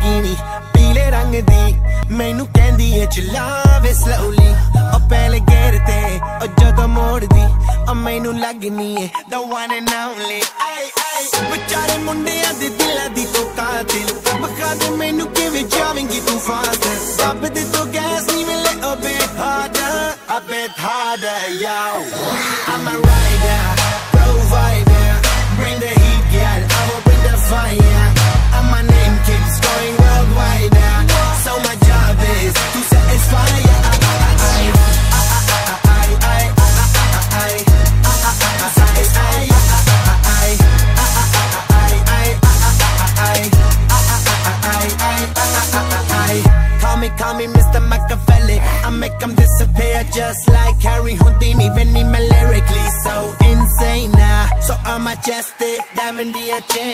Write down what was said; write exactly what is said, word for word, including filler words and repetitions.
Lamborghini पीले रंग दी मैनू कहंदी है चलावे slowly ओ पहले गेर ते ओ जदों मोड़ दी ओ मैनू लगनी है the one and only ay ay बेचारे मुंडियां दे दिलां दी तो कातिल बखा दे मैनू किवें जावेंगी तू फास्ट दब दे तो गैस नी मिले a bit harder a bit harder yo I'm a rider provider bring the heat girl I will bring the fire and my name keeps going worldwide now so my job is to satisfy ya Call me, call me Mister Machiavelli I make them disappear just like Harry Houdini When me lyrically so insane now So I'm majestic, diamond the chain